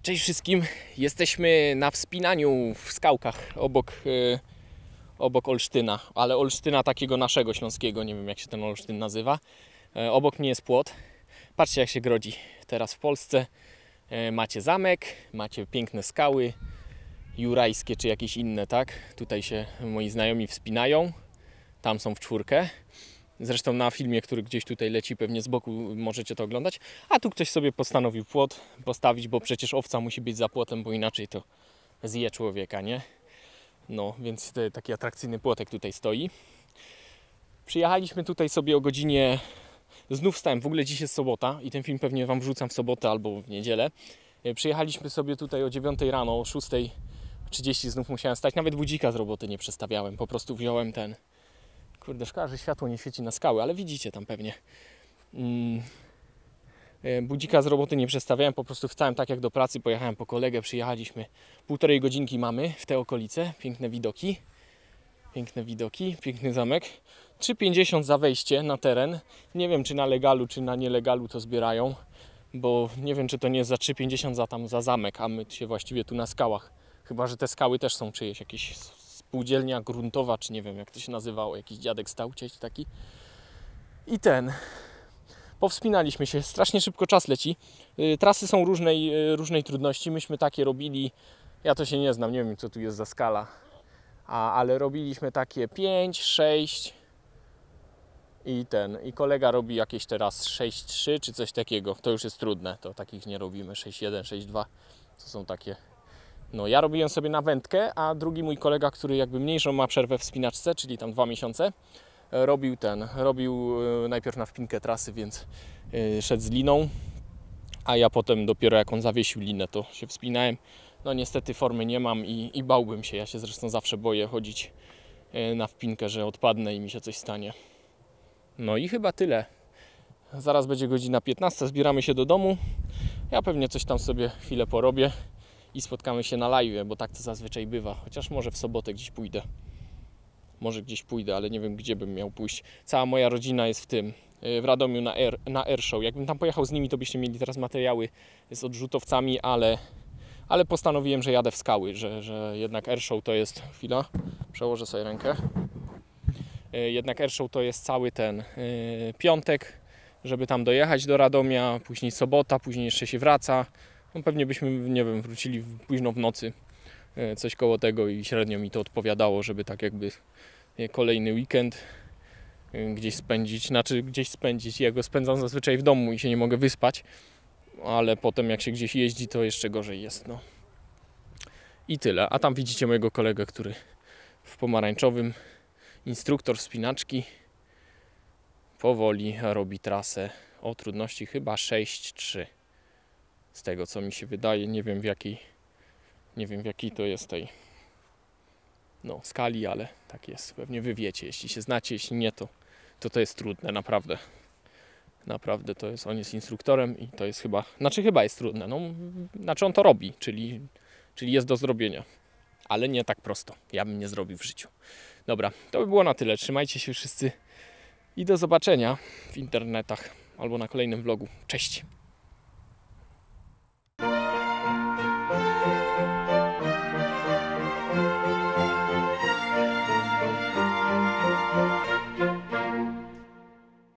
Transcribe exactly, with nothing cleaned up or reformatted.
Cześć wszystkim, jesteśmy na wspinaniu w skałkach obok, yy, obok Olsztyna, ale Olsztyna takiego naszego śląskiego, nie wiem jak się ten Olsztyn nazywa. Yy, obok mnie jest płot, patrzcie jak się grodzi teraz w Polsce. Yy, macie zamek, macie piękne skały, jurajskie czy jakieś inne, tak? Tutaj się moi znajomi wspinają, tam są w czwórkę. Zresztą na filmie, który gdzieś tutaj leci pewnie z boku, możecie to oglądać. A tu ktoś sobie postanowił płot postawić, bo przecież owca musi być za płotem, bo inaczej to zje człowieka, nie? No, więc te, taki atrakcyjny płotek tutaj stoi. Przyjechaliśmy tutaj sobie o godzinie... Znów wstałem, w ogóle dziś jest sobota i ten film pewnie Wam wrzucam w sobotę albo w niedzielę. Przyjechaliśmy sobie tutaj o dziewiątej rano, o szóstej trzydzieści znów musiałem stać. Nawet budzika z roboty nie przestawiałem, po prostu wziąłem ten... Kurde, szkoda, że światło nie świeci na skały, ale widzicie tam pewnie. Mm. Budzika z roboty nie przestawiałem, po prostu wstałem tak jak do pracy, pojechałem po kolegę, przyjechaliśmy. Półtorej godzinki mamy w te okolice, piękne widoki. Piękne widoki, piękny zamek. trzy pięćdziesiąt za wejście na teren. Nie wiem, czy na legalu, czy na nielegalu to zbierają, bo nie wiem, czy to nie jest za trzy pięćdziesiąt za tam za zamek, a my się właściwie tu na skałach. Chyba że te skały też są czyjeś, jakieś spółdzielnia gruntowa, czy nie wiem jak to się nazywało, jakiś dziadek stał gdzieś taki. I ten, powspinaliśmy się, strasznie szybko czas leci. Yy, trasy są różnej, yy, różnej trudności, myśmy takie robili, ja to się nie znam, nie wiem co tu jest za skala, A, ale robiliśmy takie pięć, sześć i ten, i kolega robi jakieś teraz sześć trzy czy coś takiego, to już jest trudne, to takich nie robimy, sześć jeden, sześć dwa, to są takie. No ja robiłem sobie na wędkę, a drugi mój kolega, który jakby mniejszą ma przerwę w wspinaczce, czyli tam dwa miesiące, robił ten, robił najpierw na wpinkę trasy, więc szedł z liną, a ja potem dopiero jak on zawiesił linę, to się wspinałem. No niestety formy nie mam i, i bałbym się, ja się zresztą zawsze boję chodzić na wpinkę, że odpadnę i mi się coś stanie. No i chyba tyle. Zaraz będzie godzina piętnasta, zbieramy się do domu. Ja pewnie coś tam sobie chwilę porobię i spotkamy się na live, bo tak to zazwyczaj bywa. Chociaż może w sobotę gdzieś pójdę. Może gdzieś pójdę, ale nie wiem gdzie bym miał pójść. Cała moja rodzina jest w tym, w Radomiu na Air, na Air Show. Jakbym tam pojechał z nimi, to byście mieli teraz materiały z odrzutowcami, ale, ale postanowiłem, że jadę w skały, że, że jednak Air Show to jest... Chwila, przełożę sobie rękę. Jednak Air Show to jest cały ten yy, piątek, żeby tam dojechać do Radomia, później sobota, później jeszcze się wraca. No pewnie byśmy, nie wiem, wrócili późno w nocy, yy, coś koło tego i średnio mi to odpowiadało, żeby tak jakby yy, kolejny weekend yy, gdzieś spędzić, znaczy gdzieś spędzić. Ja go spędzam zazwyczaj w domu i się nie mogę wyspać, ale potem jak się gdzieś jeździ, to jeszcze gorzej jest, no. I tyle. A tam widzicie mojego kolegę, który w pomarańczowym, instruktor wspinaczki, powoli robi trasę o trudności chyba sześć trzy. Z tego co mi się wydaje, nie wiem w jakiej, nie wiem w jakiej to jest tej no, skali, ale tak jest. Pewnie wy wiecie, jeśli się znacie, jeśli nie, to to, to jest trudne, naprawdę. Naprawdę to jest, on jest instruktorem i to jest chyba, znaczy chyba jest trudne, no, znaczy on to robi, czyli, czyli jest do zrobienia. Ale nie tak prosto. Ja bym nie zrobił w życiu. Dobra, to by było na tyle. Trzymajcie się wszyscy i do zobaczenia w internetach albo na kolejnym vlogu. Cześć!